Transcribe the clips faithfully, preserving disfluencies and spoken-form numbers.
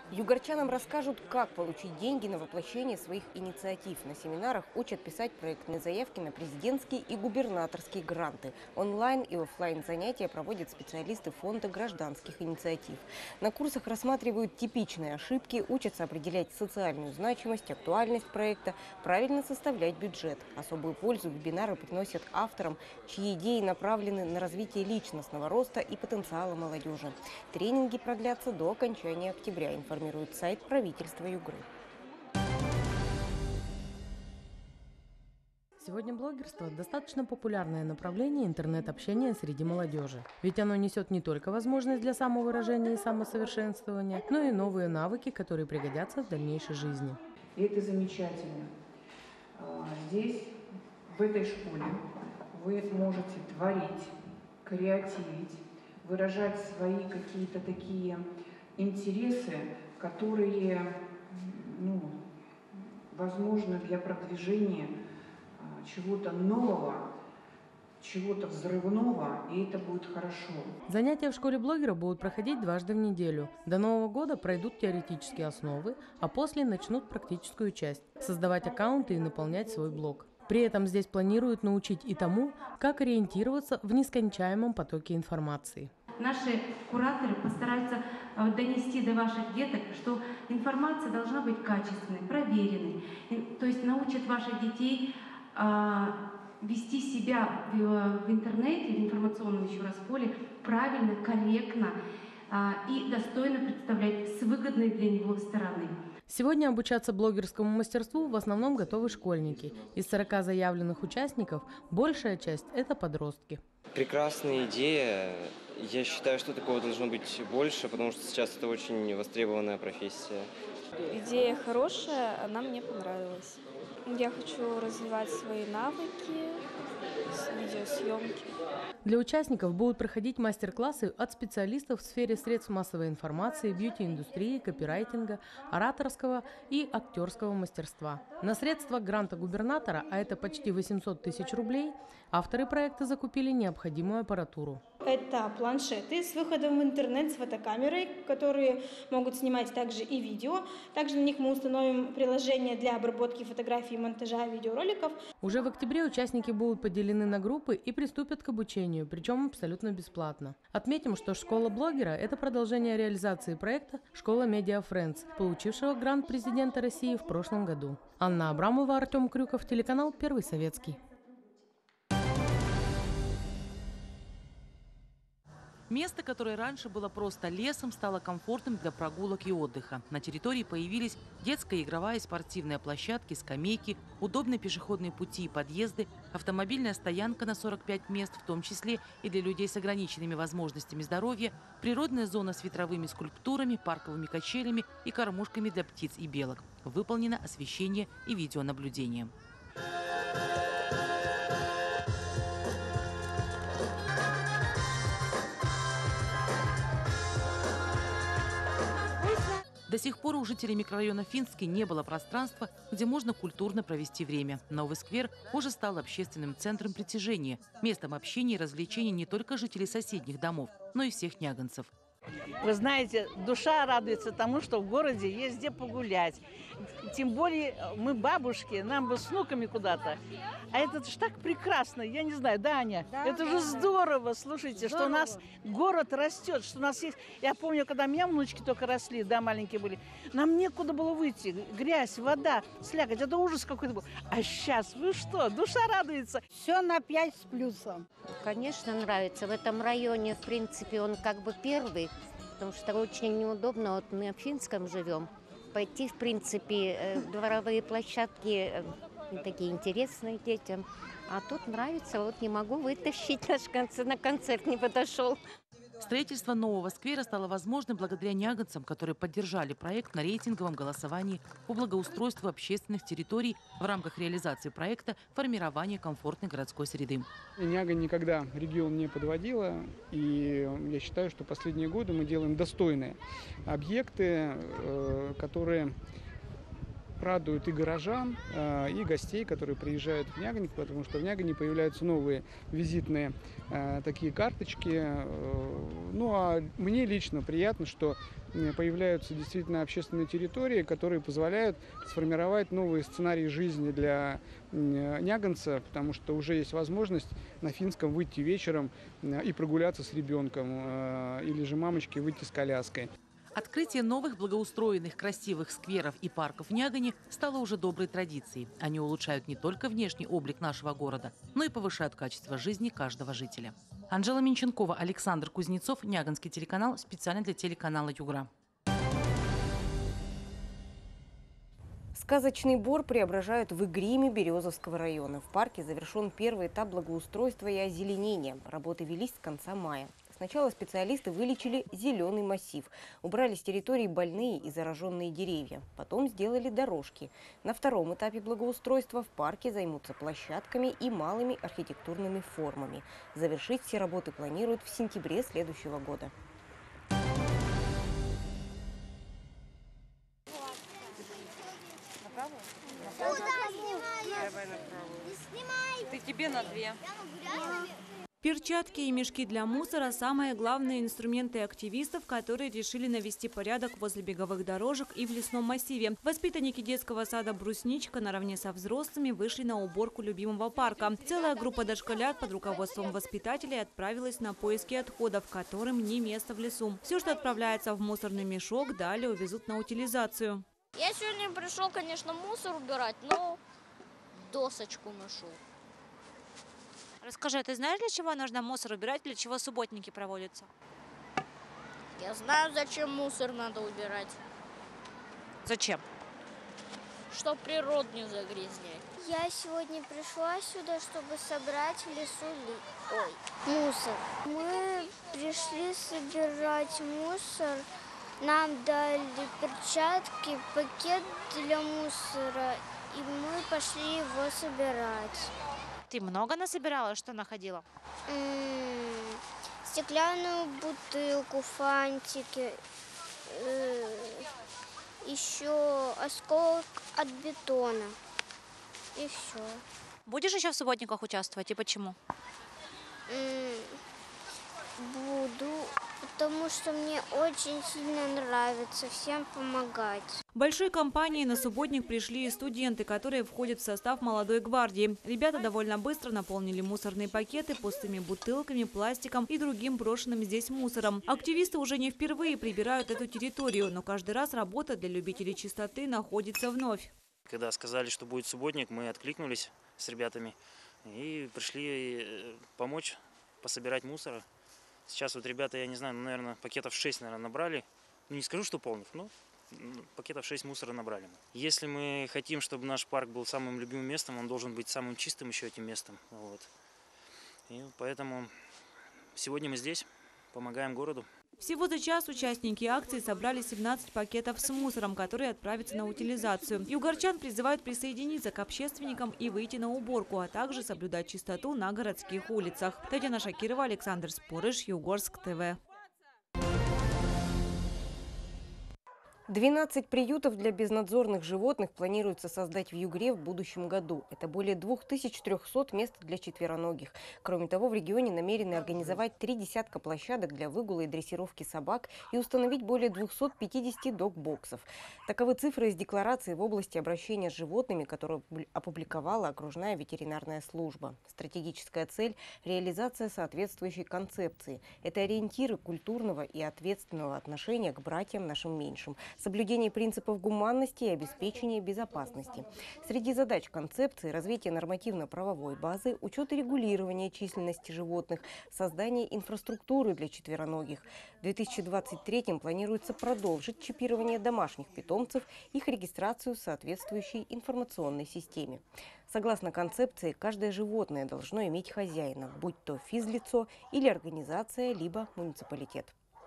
Югорчанам расскажут, как получить деньги на воплощение своих инициатив. На семинарах учат писать проектные заявки на президентские и губернаторские гранты. Онлайн и офлайн занятия проводят специалисты Фонда гражданских инициатив. На курсах рассматривают типичные ошибки, учатся определять социальную значимость, актуальность проекта, правильно составлять бюджет. Особую пользу вебинары приносят авторам, чьи идеи направлены на развитие личностного роста и потенциала молодежи. Тренинги продлятся до окончания октября, информирует сайт правительства Югры. Сегодня блогерство – достаточно популярное направление интернет-общения среди молодежи. Ведь оно несет не только возможность для самовыражения и самосовершенствования, но и новые навыки, которые пригодятся в дальнейшей жизни. И это замечательно. Здесь, в этой школе, вы можете творить, креативить, выражать свои какие-то такие интересы, которые, ну, возможно, для продвижения чего-то нового, чего-то взрывного, и это будет хорошо. Занятия в школе блогера будут проходить дважды в неделю. До Нового года пройдут теоретические основы, а после начнут практическую часть – создавать аккаунты и наполнять свой блог. При этом здесь планируют научить и тому, как ориентироваться в нескончаемом потоке информации. Наши кураторы постараются донести до ваших деток, что информация должна быть качественной, проверенной. То есть научат ваших детей вести себя в интернете, в информационном еще раз поле правильно, корректно и достойно представлять с выгодной для него стороны. Сегодня обучаться блогерскому мастерству в основном готовы школьники. Из сорока заявленных участников большая часть – это подростки. Прекрасная идея. Я считаю, что такого должно быть больше, потому что сейчас это очень востребованная профессия. Идея хорошая, она мне понравилась. Я хочу развивать свои навыки с видеосъемки. Для участников будут проходить мастер-классы от специалистов в сфере средств массовой информации, бьюти-индустрии, копирайтинга, ораторского и актерского мастерства. На средства гранта губернатора, а это почти восемьсот тысяч рублей, авторы проекта закупили необходимую аппаратуру. Это планшеты с выходом в интернет с фотокамерой, которые могут снимать также и видео. Также на них мы установим приложение для обработки фотографий и монтажа видеороликов. Уже в октябре участники будут поделены на группы и приступят к обучению, причем абсолютно бесплатно. Отметим, что школа блогера – это продолжение реализации проекта «Школа Media Friends», получившего грант президента России в прошлом году. Анна Абрамова, Артем Крюков, телеканал «Первый Советский». Место, которое раньше было просто лесом, стало комфортным для прогулок и отдыха. На территории появились детская игровая и спортивная площадки, скамейки, удобные пешеходные пути и подъезды, автомобильная стоянка на сорок пять мест, в том числе и для людей с ограниченными возможностями здоровья, природная зона с ветровыми скульптурами, парковыми качелями и кормушками для птиц и белок. Выполнено освещение и видеонаблюдение. До сих пор у жителей микрорайона Финский не было пространства, где можно культурно провести время. Новый сквер уже стал общественным центром притяжения, местом общения и развлечений не только жителей соседних домов, но и всех няганцев. Вы знаете, душа радуется тому, что в городе есть где погулять. Тем более мы бабушки, нам бы с внуками куда-то. А это же так прекрасно, я не знаю, да, Аня? Да, это да, же здорово, слушайте, здорово. Что у нас город растет, что у нас есть... Я помню, когда у меня внучки только росли, да, маленькие были, нам некуда было выйти. Грязь, вода, слякоть, это ужас какой-то был. А сейчас, вы что, душа радуется. Все на пять с плюсом. Конечно, нравится. В этом районе, в принципе, он как бы первый. Потому что очень неудобно, вот мы в Финском живем, пойти, в принципе, дворовые площадки такие интересные детям, а тут нравится, вот не могу вытащить, наш концерт, на концерт не подошел. Строительство нового сквера стало возможным благодаря няганцам, которые поддержали проект на рейтинговом голосовании по благоустройству общественных территорий в рамках реализации проекта формирования комфортной городской среды. Нягань никогда регион не подводила, и я считаю, что последние годы мы делаем достойные объекты, которые радует и горожан, и гостей, которые приезжают в Нягань, потому что в Нягане появляются новые визитные такие карточки. Ну а мне лично приятно, что появляются действительно общественные территории, которые позволяют сформировать новые сценарии жизни для няганца, потому что уже есть возможность на Финском выйти вечером и прогуляться с ребенком, или же мамочке выйти с коляской. Открытие новых благоустроенных красивых скверов и парков в Нягане стало уже доброй традицией. Они улучшают не только внешний облик нашего города, но и повышают качество жизни каждого жителя. Анжела Минченкова, Александр Кузнецов, Няганский телеканал, специально для телеканала Югра. Сказочный Бор преображают в Игриме Березовского района. В парке завершен первый этап благоустройства и озеленения. Работы велись с конца мая. Сначала специалисты вылечили зеленый массив, убрали с территории больные и зараженные деревья. Потом сделали дорожки. На втором этапе благоустройства в парке займутся площадками и малыми архитектурными формами. Завершить все работы планируют в сентябре следующего года. Ты тебе на две. Перчатки и мешки для мусора – самые главные инструменты активистов, которые решили навести порядок возле беговых дорожек и в лесном массиве. Воспитанники детского сада «Брусничка» наравне со взрослыми вышли на уборку любимого парка. Целая группа дошколят под руководством воспитателей отправилась на поиски отходов, которым не место в лесу. Все, что отправляется в мусорный мешок, далее увезут на утилизацию. Я сегодня пришел, конечно, мусор убирать, но досочку нашел. Расскажи, ты знаешь, для чего нужно мусор убирать, для чего субботники проводятся? Я знаю, зачем мусор надо убирать. Зачем? Чтоб природу не загрязнять. Я сегодня пришла сюда, чтобы собрать в лесу ли... Ой, мусор. Мы пришли собирать мусор. Нам дали перчатки, пакет для мусора, и мы пошли его собирать. Ты много насобирала? Что находила? М-м, стеклянную бутылку, фантики, э, еще осколок от бетона. И все. Будешь еще в субботниках участвовать? И почему? М-м, буду, потому что мне очень сильно нравится всем помогать. Большой компанией на субботник пришли и студенты, которые входят в состав молодой гвардии. Ребята довольно быстро наполнили мусорные пакеты пустыми бутылками, пластиком и другим брошенным здесь мусором. Активисты уже не впервые прибирают эту территорию, но каждый раз работа для любителей чистоты находится вновь. Когда сказали, что будет субботник, мы откликнулись с ребятами и пришли помочь пособирать мусор. Сейчас вот ребята, я не знаю, ну, наверное, пакетов шесть, наверное, набрали. Ну, не скажу, что полных, но пакетов шесть мусора набрали. Если мы хотим, чтобы наш парк был самым любимым местом, он должен быть самым чистым еще этим местом. Вот. И поэтому сегодня мы здесь, помогаем городу. Всего за час участники акции собрали семнадцать пакетов с мусором, которые отправятся на утилизацию. Югорчан призывают присоединиться к общественникам и выйти на уборку, а также соблюдать чистоту на городских улицах. Татьяна Шакирова, Александр Спорыш, Югорск ТВ. двенадцать приютов для безнадзорных животных планируется создать в Югре в будущем году. Это более двух тысяч трёхсот мест для четвероногих. Кроме того, в регионе намерены организовать три десятка площадок для выгула и дрессировки собак и установить более двухсот пятидесяти дог-боксов. Таковы цифры из декларации в области обращения с животными, которую опубликовала окружная ветеринарная служба. Стратегическая цель – реализация соответствующей концепции. Это ориентиры культурного и ответственного отношения к братьям нашим меньшим, соблюдение принципов гуманности и обеспечение безопасности. Среди задач концепции – развитие нормативно-правовой базы, учет и регулирование численности животных, создание инфраструктуры для четвероногих. В две тысячи двадцать третьем планируется продолжить чипирование домашних питомцев, их регистрацию в соответствующей информационной системе. Согласно концепции, каждое животное должно иметь хозяина, будь то физлицо или организация, либо муниципалитет.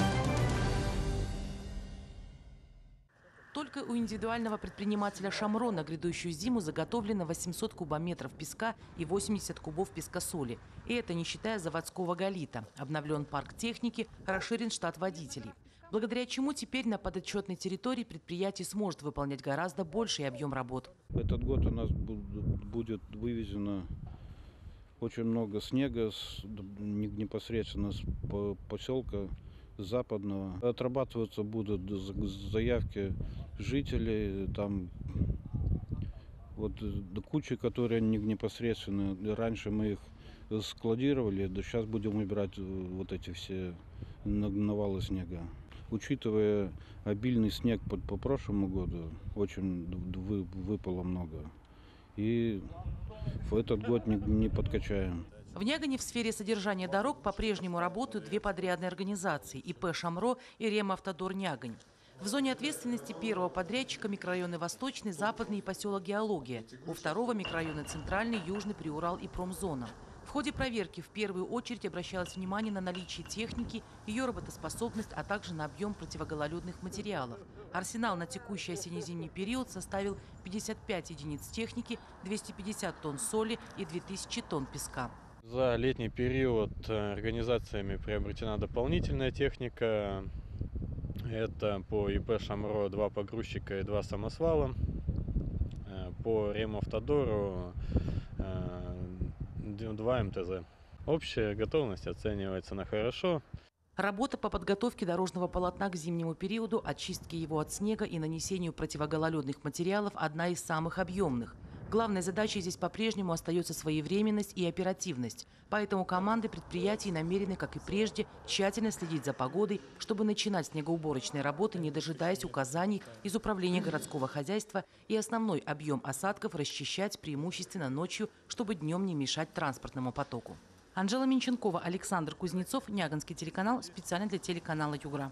Только у индивидуального предпринимателя «Шамро» на грядущую зиму заготовлено восемьсот кубометров песка и восемьдесят кубов песка-соли. И это не считая заводского галита. Обновлен парк техники, расширен штат водителей. благодаря чему теперь на подотчетной территории предприятие сможет выполнять гораздо больший объем работ. Этот год у нас будет вывезено очень много снега с, непосредственно с поселка Западного. Отрабатываться будут заявки жителей, там вот кучи, которые непосредственно, раньше мы их складировали, да сейчас будем убирать вот эти все навалы снега. Учитывая обильный снег по, по прошлому году, очень вы, выпало много. И в этот год не, не подкачаем. В Нягане в сфере содержания дорог по-прежнему работают две подрядные организации – ИП «Шамро» и Ремавтодор Нягань. В зоне ответственности первого подрядчика микрорайоны Восточный, Западный и поселок Геология. У второго микрорайоны Центральный, Южный, Приурал и Промзона. В ходе проверки в первую очередь обращалось внимание на наличие техники, ее работоспособность, а также на объем противогололедных материалов. Арсенал на текущий осенне-зимний период составил пятьдесят пять единиц техники, двести пятьдесят тонн соли и две тысячи тонн песка. За летний период организациями приобретена дополнительная техника. Это по ИП «Шамро» два погрузчика и два самосвала. По Ремавтодору два эм тэ зэ. Общая готовность оценивается на хорошо. Работа по подготовке дорожного полотна к зимнему периоду, очистке его от снега и нанесению противогололедных материалов – одна из самых объемных. Главной задачей здесь по-прежнему остается своевременность и оперативность. Поэтому команды предприятий намерены, как и прежде, тщательно следить за погодой, чтобы начинать снегоуборочные работы, не дожидаясь указаний из Управления городского хозяйства, и основной объем осадков расчищать преимущественно ночью, чтобы днем не мешать транспортному потоку. Анжела Минченкова, Александр Кузнецов, Няганский телеканал, специально для телеканала «Югра».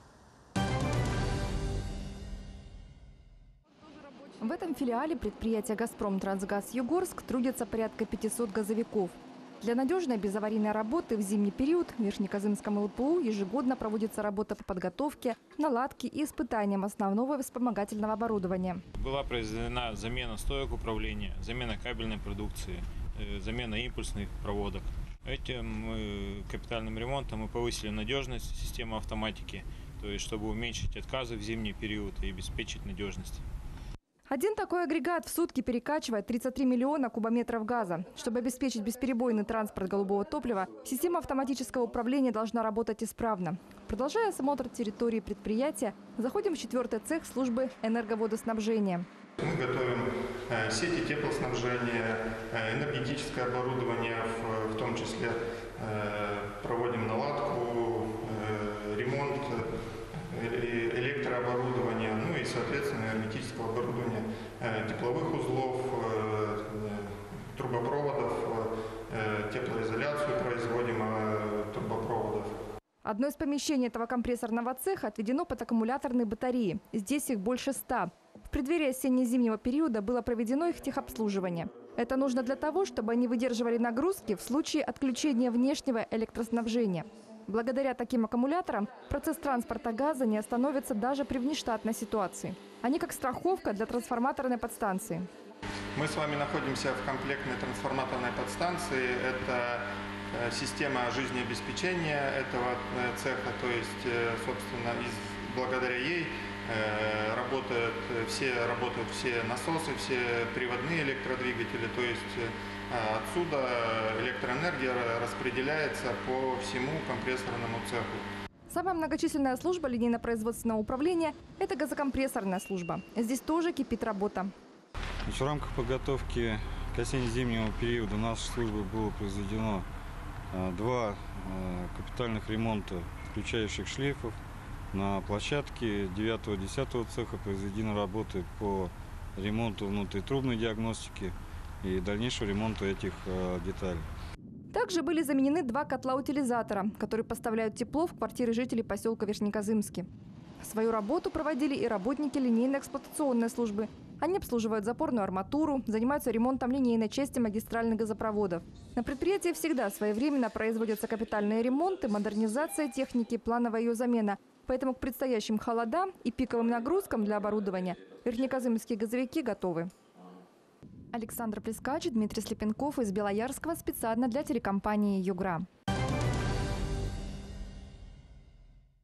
В этом филиале предприятия «Газпром Трансгаз Югорск» трудятся порядка пятисот газовиков. Для надежной безаварийной работы в зимний период в Верхнекозымском эл пэ у ежегодно проводится работа по подготовке, наладке и испытаниям основного вспомогательного оборудования. Была произведена замена стоек управления, замена кабельной продукции, замена импульсных проводок. Этим капитальным ремонтом мы повысили надежность системы автоматики, то есть чтобы уменьшить отказы в зимний период и обеспечить надежность. Один такой агрегат в сутки перекачивает тридцать три миллиона кубометров газа. Чтобы обеспечить бесперебойный транспорт голубого топлива, система автоматического управления должна работать исправно. Продолжая осмотр территории предприятия, заходим в четвертый цех службы энерговодоснабжения. Мы готовим сети теплоснабжения, энергетическое оборудование, в том числе проводим наладку, ремонт электрооборудования, ну и, соответственно, энергетического оборудования, тепловых узлов, трубопроводов, теплоизоляцию производим трубопроводов. Одно из помещений этого компрессорного цеха отведено под аккумуляторные батареи. Здесь их больше ста. В преддверии осенне-зимнего периода было проведено их техобслуживание. Это нужно для того, чтобы они выдерживали нагрузки в случае отключения внешнего электроснабжения. Благодаря таким аккумуляторам процесс транспорта газа не остановится даже при внештатной ситуации. Они как страховка для трансформаторной подстанции. Мы с вами находимся в комплектной трансформаторной подстанции. Это система жизнеобеспечения этого цеха, то есть, собственно, благодаря ей работают все, работают все насосы, все приводные электродвигатели, то есть отсюда электроэнергия распределяется по всему компрессорному цеху. Самая многочисленная служба линейно-производственного управления – это газокомпрессорная служба. Здесь тоже кипит работа. В рамках подготовки к осенне-зимнему периоду нашей службы было произведено два капитальных ремонта включающих шлейфов. На площадке девятого-десятого цеха произведены работы по ремонту внутритрубной диагностики и дальнейшего ремонта этих деталей. Также были заменены два котла-утилизатора, которые поставляют тепло в квартиры жителей поселка Верхнекозымский. Свою работу проводили и работники линейно-эксплуатационной службы. Они обслуживают запорную арматуру, занимаются ремонтом линейной части магистральных газопроводов. На предприятии всегда своевременно производятся капитальные ремонты, модернизация техники, плановая ее замена. Поэтому к предстоящим холодам и пиковым нагрузкам для оборудования верхнекозымские газовики готовы. Александр Плескач, Дмитрий Слепенков из Белоярского специально для телекомпании «Югра».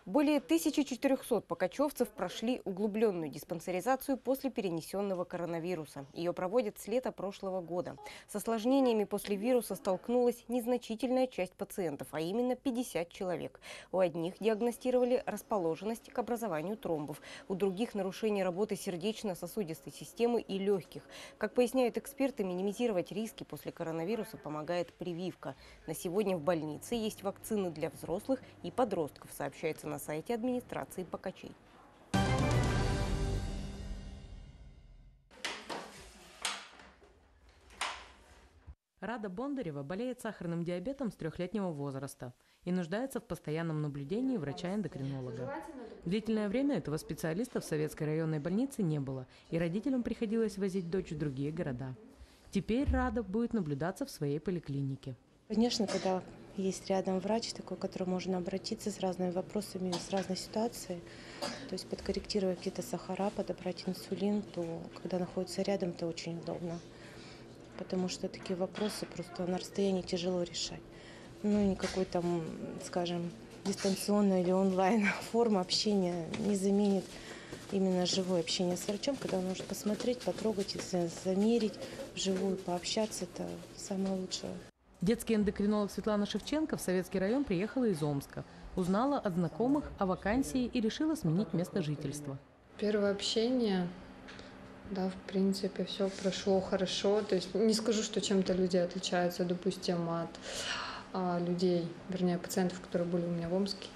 Более тысячи четырёхсот покачевцев прошли углубленную диспансеризацию после перенесенного коронавируса. Ее проводят с лета прошлого года. С осложнениями после вируса столкнулась незначительная часть пациентов, а именно пятьдесят человек. У одних диагностировали расположенность к образованию тромбов, у других нарушение работы сердечно-сосудистой системы и легких. Как поясняют эксперты, минимизировать риски после коронавируса помогает прививка. На сегодня в больнице есть вакцины для взрослых и подростков, сообщается на сайте администрации Покачей. Рада Бондарева болеет сахарным диабетом с трехлетнего возраста и нуждается в постоянном наблюдении врача-эндокринолога. Длительное время этого специалиста в Советской районной больнице не было, и родителям приходилось возить дочь в другие города. Теперь Рада будет наблюдаться в своей поликлинике. Конечно, когда есть рядом врач, такой, к которому можно обратиться с разными вопросами, с разной ситуацией, то есть подкорректировать какие-то сахара, подобрать инсулин, то когда находится рядом, это очень удобно. Потому что такие вопросы просто на расстоянии тяжело решать. Ну, никакой там, скажем, дистанционная или онлайн форма общения не заменит именно живое общение с врачом, когда он может посмотреть, потрогать, замерить, вживую пообщаться, это самое лучшее. Детский эндокринолог Светлана Шевченко в Советский район приехала из Омска. Узнала от знакомых о вакансии и решила сменить место жительства. Первое общение, да, в принципе, все прошло хорошо. То есть не скажу, что чем-то люди отличаются, допустим, от а, людей, вернее, пациентов, которые были у меня в Омске.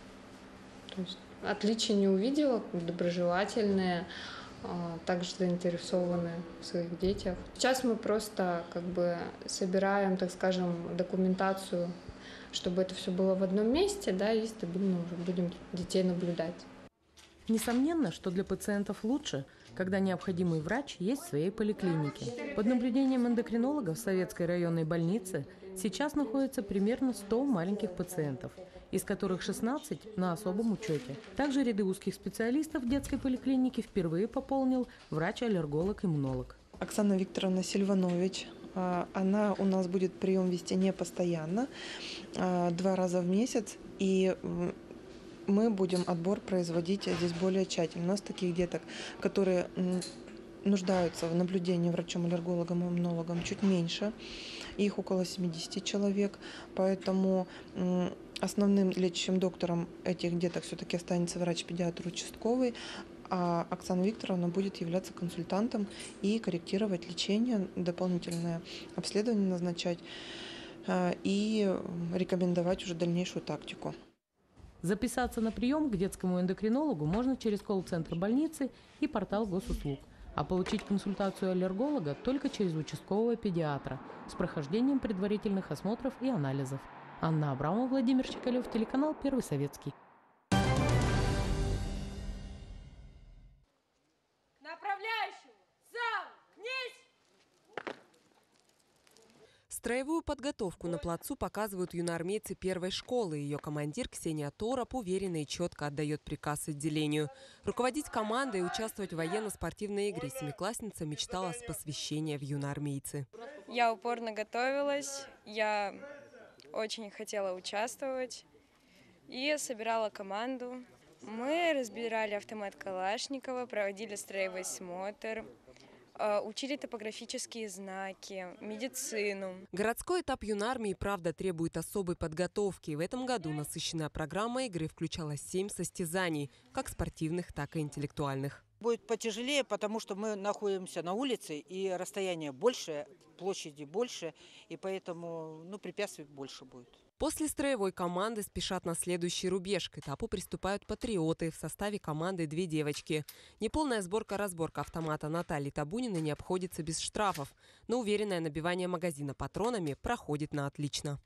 То есть отличий не увидела, доброжелательные, также заинтересованы в своих детях. Сейчас мы просто как бы собираем, так скажем, документацию, чтобы это все было в одном месте, да, и стабильно уже будем детей наблюдать. Несомненно, что для пациентов лучше, когда необходимый врач есть в своей поликлинике. Под наблюдением эндокринолога в Советской районной больнице сейчас находится примерно сто маленьких пациентов, из которых шестнадцать на особом учете. Также ряды узких специалистов в детской поликлинике впервые пополнил врач-аллерголог-иммунолог. Оксана Викторовна Сильванович. Она у нас будет прием вести не постоянно, два раза в месяц. И мы будем отбор производить здесь более тщательно. У нас таких деток, которые нуждаются в наблюдении врачом-аллергологом и иммунологом, чуть меньше. Их около семидесяти человек. Поэтому основным лечащим доктором этих деток все-таки останется врач-педиатр участковый, а Оксана Викторовна будет являться консультантом и корректировать лечение, дополнительное обследование назначать и рекомендовать уже дальнейшую тактику. Записаться на прием к детскому эндокринологу можно через колл-центр больницы и портал госуслуг, а получить консультацию аллерголога только через участкового педиатра с прохождением предварительных осмотров и анализов. Анна Абрамова, Владимир Чекалев, телеканал Первый Советский. Строевую подготовку на плацу показывают юноармейцы первой школы. Ее командир Ксения Тороп уверенно и четко отдает приказ отделению. Руководить командой и участвовать в военно-спортивной игре семиклассница мечтала с посвящения в юноармейцы. Я упорно готовилась, я очень хотела участвовать и собирала команду. Мы разбирали автомат Калашникова, проводили строевой смотр, учили топографические знаки, медицину. Городской этап юнармии, правда, требует особой подготовки. В этом году насыщенная программа игры включала семь состязаний, как спортивных, так и интеллектуальных. Будет потяжелее, потому что мы находимся на улице, и расстояние больше, площади больше, и поэтому ну, препятствий больше будет. После строевой команды спешат на следующий рубеж. К этапу приступают патриоты. В составе команды две девочки. Неполная сборка-разборка автомата Натальи Табуниной не обходится без штрафов. Но уверенное набивание магазина патронами проходит на отлично.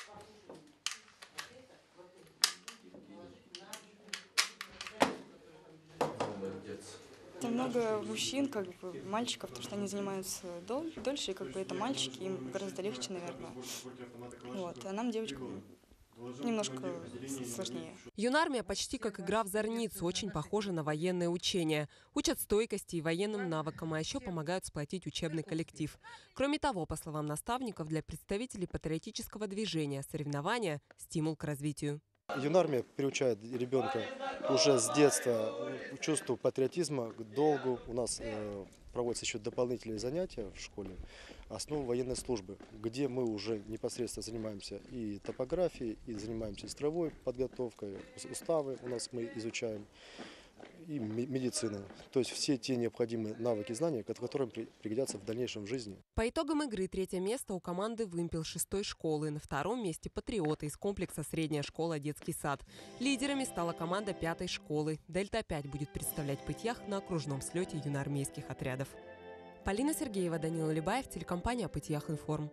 Много мужчин, как бы мальчиков, потому что они занимаются дол дольше, и как бы это мальчики, им гораздо легче, наверное. Вот. А нам, девочкам, немножко сложнее. Юнармия почти как игра в зорницу, очень похожа на военное учение. Учат стойкости и военным навыкам, а еще помогают сплотить учебный коллектив. Кроме того, по словам наставников, для представителей патриотического движения соревнования – стимул к развитию. Юнармия приучает ребенка уже с детства к чувству патриотизма, к долгу. У нас э, проводятся еще дополнительные занятия в школе, основы военной службы, где мы уже непосредственно занимаемся и топографией, и занимаемся строевой подготовкой, уставы у нас мы изучаем, и медицина. То есть все те необходимые навыки, знания, которые пригодятся в дальнейшем в жизни. По итогам игры третье место у команды «Вымпел» шестой школы. На втором месте «Патриоты» из комплекса «Средняя школа. Детский сад». Лидерами стала команда пятой школы. «Дельта» опять будет представлять Пытьях на окружном слете юноармейских отрядов. Полина Сергеева, Данил Улибаев, телекомпания «Пытьях Информ».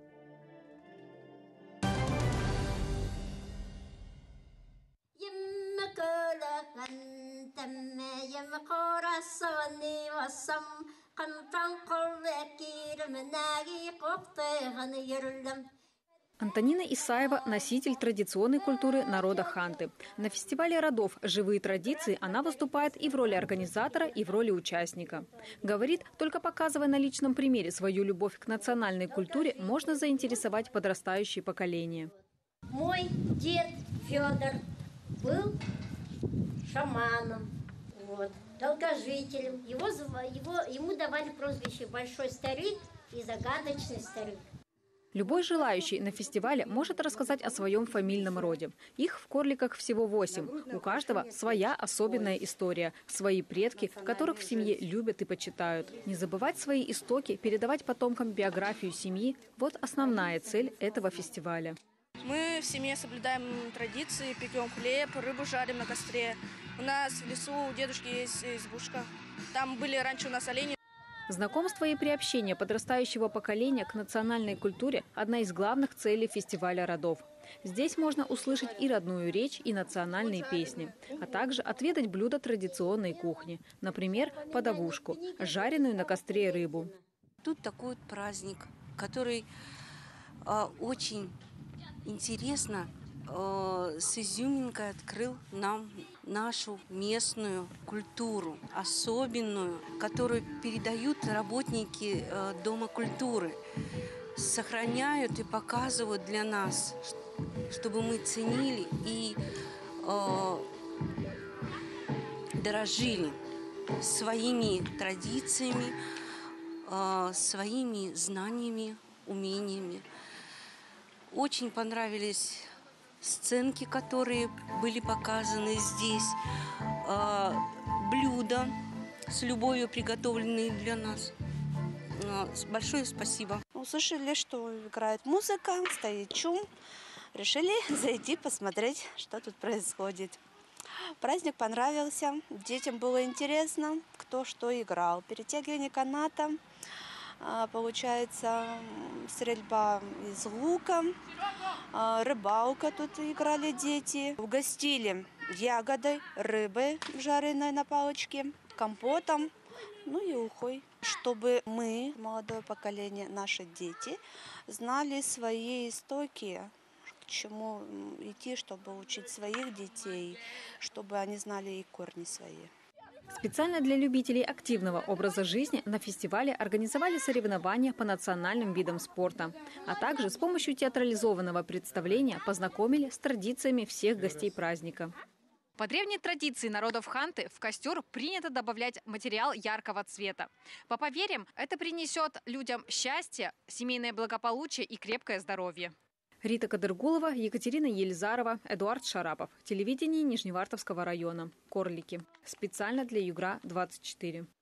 Антонина Исаева – носитель традиционной культуры народа ханты. На фестивале родов «Живые традиции» она выступает и в роли организатора, и в роли участника. Говорит, только показывая на личном примере свою любовь к национальной культуре, можно заинтересовать подрастающее поколение. Мой дед Федор был шаманом, вот, долгожителем. Его, его, ему давали прозвище «Большой старик» и «Загадочный старик». Любой желающий на фестивале может рассказать о своем фамильном роде. Их в Корликах всего восемь. У каждого своя особенная история, свои предки, которых в семье любят и почитают. Не забывать свои истоки, передавать потомкам биографию семьи – вот основная цель этого фестиваля. Мы в семье соблюдаем традиции, пекем хлеб, рыбу жарим на костре. У нас в лесу у дедушки есть избушка. Там были раньше у нас олени. Знакомство и приобщение подрастающего поколения к национальной культуре – одна из главных целей фестиваля родов. Здесь можно услышать и родную речь, и национальные песни, а также отведать блюда традиционной кухни. Например, подовушку – жареную на костре рыбу. Тут такой вот праздник, который э, очень интересно э, с изюминкой открыл нам нашу местную культуру, особенную, которую передают работники э, Дома культуры, сохраняют и показывают для нас, чтобы мы ценили и э, дорожили своими традициями, э, своими знаниями, умениями. Очень понравились сценки, которые были показаны здесь, э, блюда с любовью приготовленные для нас. Э, большое спасибо. Услышали, что играет музыка, стоит шум. Решили зайти посмотреть, что тут происходит. Праздник понравился, детям было интересно, кто что играл. Перетягивание каната, получается стрельба из лука, рыбалка тут играли дети. Угостили ягодой, рыбой жареной на палочке, компотом, ну и ухой. Чтобы мы, молодое поколение, наши дети, знали свои истоки, к чему идти, чтобы учить своих детей, чтобы они знали и корни свои. Специально для любителей активного образа жизни на фестивале организовали соревнования по национальным видам спорта, а также с помощью театрализованного представления познакомили с традициями всех гостей праздника. По древней традиции народов ханты в костер принято добавлять материал яркого цвета. По поверьям, это принесет людям счастье, семейное благополучие и крепкое здоровье. Рита Кадыргулова, Екатерина Елизарова, Эдуард Шарапов. Телевидение Нижневартовского района. Корлики. Специально для Югра двадцать четыре.